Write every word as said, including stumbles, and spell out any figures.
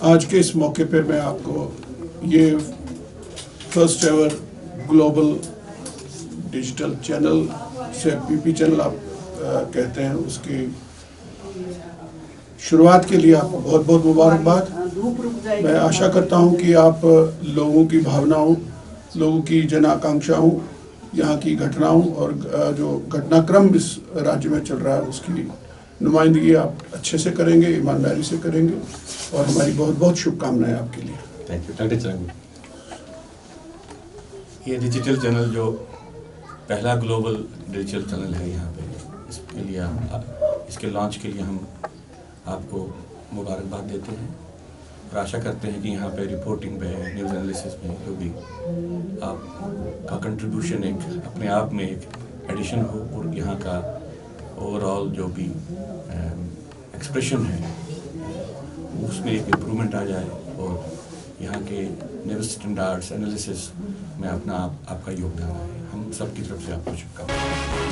आज के इस मौके पर मैं आपको ये first ever global digital channel से पीपी चैनल आप आ, कहते हैं, उसकी शुरुआत के लिए आपको बहुत बहुत मुबारकबाद। मैं आशा करता हूं कि आप लोगों की भावनाओं, लोगों की जन आकांक्षाओं, यहाँ की घटनाओं और जो घटनाक्रम इस राज्य में चल रहा है उसकी नुमाइंदगी आप अच्छे से करेंगे, ईमानदारी से करेंगे और हमारी बहुत बहुत शुभकामनाएं आपके लिए। Thank you. डॉक्टर चंग, ये डिजिटल चैनल जो पहला ग्लोबल डिजिटल चैनल है यहाँ पे, इसके लिए हम इसके लॉन्च के लिए हम आपको मुबारकबाद देते हैं और आशा करते हैं कि यहाँ पे रिपोर्टिंग पे, न्यूज़ एनालिसिस में जो भी आपका कंट्रीब्यूशन एक अपने आप में एक एडिशन हो और यहाँ का ओवरऑल जो भी एक्सप्रेशन है उसमें एक इम्प्रूवमेंट आ जाए और यहाँ के न्यूज़ स्टैंडर्ड्स एनालिसिस में अपना आप, आपका योगदान है। हम सबकी तरफ से आपको शुभकामनाएं।